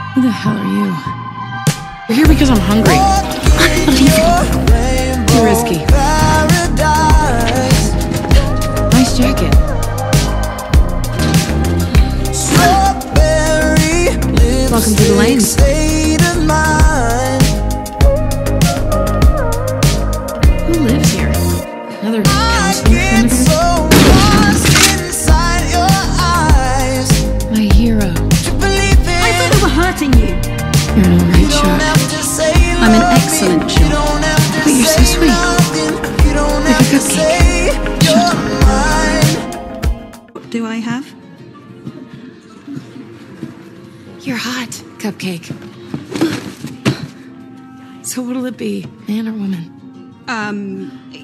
Who the hell are you? You're here because I'm hungry. Unbelievable. Too risky. Nice jacket. Welcome to the lanes. Who lives here? Another counselor from my hero. I thought they were hurting you. You're an alright shot. I'm an excellent shot. But you're so sweet. Like a cupcake. Shut up. What do I have? You're hot, cupcake. So what'll it be, man or woman?